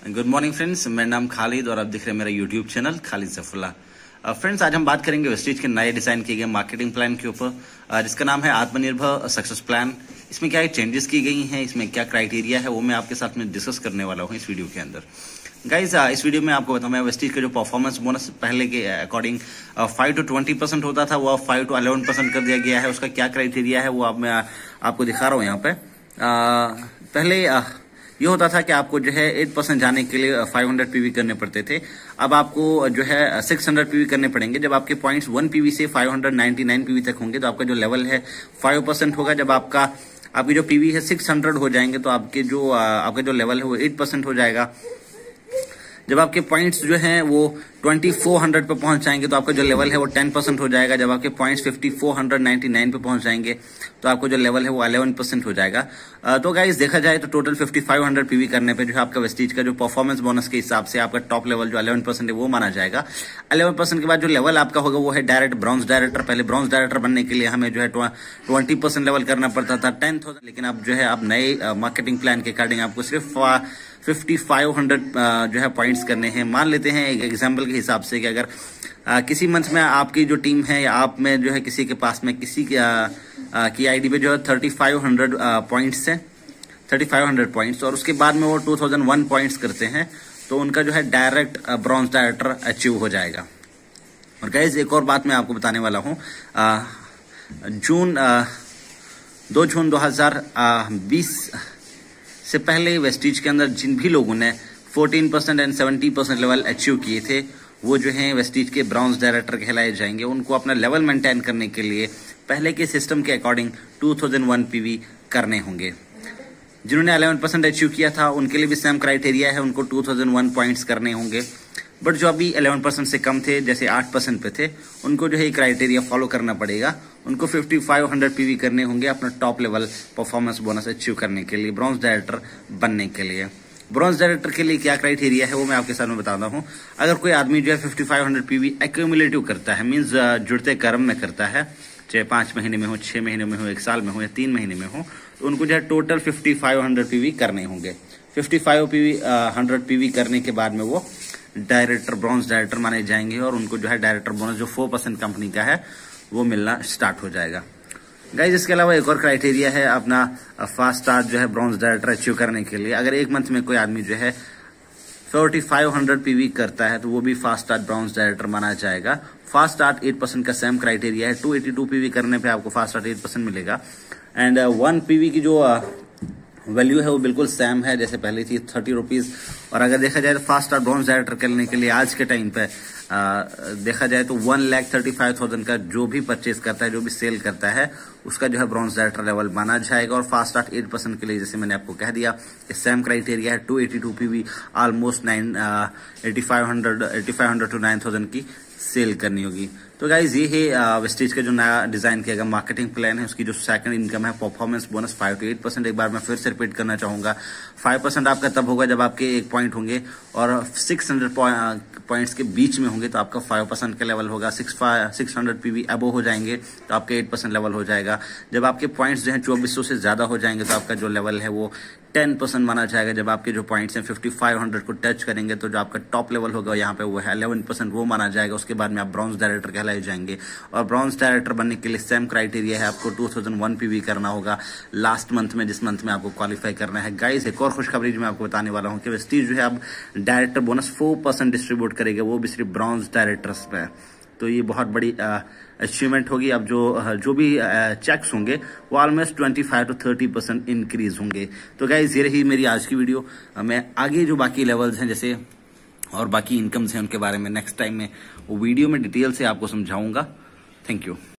Good morning friends, मेरा नाम खालिद और आप देख रहे हैं मेरा YouTube channel Khalid Saifullah. Friends, आज हम बात करेंगे वेस्टीज के नए डिजाइन किए गए मार्केटिंग प्लान के ऊपर, जिसका नाम है आत्मनिर्भर सक्सेस प्लान। इसमें क्या चेंजेस की गई हैं, इसमें क्या क्राइटेरिया है, वो मैं आपके साथ में डिस्कस करने वाला हूँ इस वीडियो के अंदर। गाइज, इस वीडियो में आपको बताऊँ मैं वेस्टीज का जो परफॉर्मेंस बोनस पहले के अकॉर्डिंग 5 to 20% होता था, वो अब 5 to 11% कर दिया गया है। उसका क्या क्राइटेरिया है वो मैं आपको दिखा रहा हूँ यहाँ पे। पहले ये होता था कि आपको जो है 8% जाने के लिए 500 पीवी करने पड़ते थे। अब आपको जो है 600 पीवी करने पड़ेंगे। जब आपके पॉइंट्स 1 पीवी से 599 पीवी तक होंगे तो आपका जो लेवल है 5% होगा। जब आपकी जो पीवी है 600 हो जाएंगे तो आपका जो लेवल है वो 8% हो जाएगा। जब आपके पॉइंट्स जो हैं वो 2400 पे पहुंच जाएंगे तो आपका जो लेवल है वो 10% हो जाएगा। जब आपके पॉइंट्स 5499 पे पहुंच जाएंगे तो आपका जो लेवल है वो 11% हो जाएगा। तो गाइस, देखा जाए तो टोटल 5500 पीवी करने पे जो है आपका वेस्टीज का जो परफॉर्मेंस बोनस के हिसाब से आपका टॉप लेवल जो 11% है वो माना जाएगा। 11% के बाद जो लेवल आपका होगा वो है डायरेक्ट ब्रॉन्ज डायरेक्टर। पहले ब्रॉन्ज डायरेक्टर बनने के लिए हमें जो है 20% लेवल करना पड़ता था 10,000, लेकिन अब जो है आप नए मार्केटिंग प्लान के अकॉर्डिंग आपको सिर्फ 5500 जो है पॉइंट्स करने हैं। मान लेते हैं एक एग्जांपल के हिसाब से कि अगर किसी मंथ में आपकी जो टीम है या आप में जो है किसी के पास में किसी की आईडी पे जो है 3500 पॉइंट्स है, 3500 पॉइंट्स, और उसके बाद में वो 2001 पॉइंट्स करते हैं तो उनका जो है डायरेक्ट ब्रॉन्ज डायरेक्टर अचीव हो जाएगा। और गाइस, एक और बात मैं आपको बताने वाला हूँ। 2 जून 2020 से पहले वेस्टीज के अंदर जिन भी लोगों ने 14% एंड 70% लेवल अचीव किए थे वो जो है वेस्टीज के ब्रॉन्ज डायरेक्टर कहलाए जाएंगे। उनको अपना लेवल मेंटेन करने के लिए पहले के सिस्टम के अकॉर्डिंग 2001 पीवी करने होंगे। जिन्होंने 11% अचीव किया था उनके लिए भी सेम क्राइटेरिया है, उनको 2001 पॉइंट्स करने होंगे। बट जो अभी 11% से कम थे, जैसे 8% पे थे, उनको जो है क्राइटेरिया फॉलो करना पड़ेगा। उनको 5500 पीवी करने होंगे अपना top level performance bonus achieve करने के लिए, ब्रॉन्ज डायरेक्टर बनने के लिए। ब्रॉन्ज डायरेक्टर के लिए क्या क्राइटेरिया है वो मैं आपके सामने बताता हूँ। अगर कोई आदमी जो है 5500 पीवी एक्यूमुलेटिव करता है, मीन्स जुड़ते क्रम में करता है, चाहे 5 महीने में हो, 6 महीने में हो, 1 साल में हो या 3 महीने में हो, तो उनको जो है टोटल 5500 पीवी करने होंगे। 5500 पीवी करने के बाद में वो डायरेक्टर, ब्रॉन्ज डायरेक्टर माने जाएंगे और उनको जो है डायरेक्टर बोनस जो 4% कंपनी का है वो मिलना स्टार्ट हो जाएगा। गाइस, इसके अलावा एक और क्राइटेरिया है अपना फास्ट स्टार्ट जो है ब्रॉन्ज डायरेक्टर अचीव करने के लिए। अगर एक मंथ में कोई आदमी जो है 4500 पीवी करता है तो वो भी फास्ट स्टार्ट ब्रॉन्ज डायरेक्टर माना जाएगा। फास्ट स्टार्ट 8% का सेम क्राइटेरिया है। 282 पीवी करने पे आपको फास्ट स्टार्ट 8% मिलेगा। एंड 1 पीवी की जो वैल्यू है वो बिल्कुल सेम है जैसे पहले थी, 30 रुपीज। और अगर देखा जाए तो फास्ट स्टार्ट ब्रॉन्ज डायरेक्टर करने के लिए आज के टाइम पे देखा जाए तो 1,35,000 का जो भी परचेज करता है, जो भी सेल करता है, उसका जो है ब्रॉन्ज डायरेक्टर लेवल माना जाएगा। और फास्ट स्टार्ट 8% के लिए जैसे मैंने आपको कह दिया सेम क्राइटेरिया है। 282 पीवी ऑलमोस्ट 8500 to 9000 की सेल करनी होगी। तो गाइज, ये है वेस्टीज का जो नया डिजाइन किया गया मार्केटिंग प्लान है। उसकी जो सेकंड इनकम है परफॉर्मेंस बोनस 5 to 8%। एक बार मैं फिर से रिपीट करना चाहूंगा, 5% आपका तब होगा जब आपके 1 पॉइंट होंगे और 600 पॉइंट्स के बीच में होंगे तो आपका 5% का लेवल होगा। 600 पीवी अबो हो जाएंगे तो आपका 8% लेवल हो जाएगा। जब आपके पॉइंट्स जो है 2400 से ज्यादा हो जाएंगे तो आपका जो लेवल है वो 10% माना जाएगा। जब आपके जो पॉइंट्स हैं 5500 को टच करेंगे तो जो आपका टॉप लेवल होगा यहाँ पे वो है 11%, वो माना जाएगा। उसके बाद में आप ब्रॉन्ज डायरेक्टर कहलाए जाएंगे। और ब्रॉन्ज डायरेक्टर बनने के लिए सेम क्राइटेरिया है, आपको 2001 पीवी करना होगा लास्ट मंथ में, जिस मंथ में आपको क्वालिफाई करना है। गाइस, एक और खुशखबरी जो मैं आपको बताने वाला हूँ कि वेस्टीज जो है अब डायरेक्टर बोनस 4% डिस्ट्रीब्यूट करेगा, वो भी सिर्फ ब्रॉन्ज डायरेक्टर्स पे। तो ये बहुत बड़ी अचीवमेंट होगी। अब जो भी चेक्स होंगे वो ऑलमोस्ट 25 to 30% इंक्रीज होंगे। तो गाइज, ये रही मेरी आज की वीडियो। मैं आगे जो बाकी लेवल्स हैं जैसे और बाकी इनकम्स हैं उनके बारे में नेक्स्ट टाइम में वो वीडियो में डिटेल से आपको समझाऊंगा। Thank you.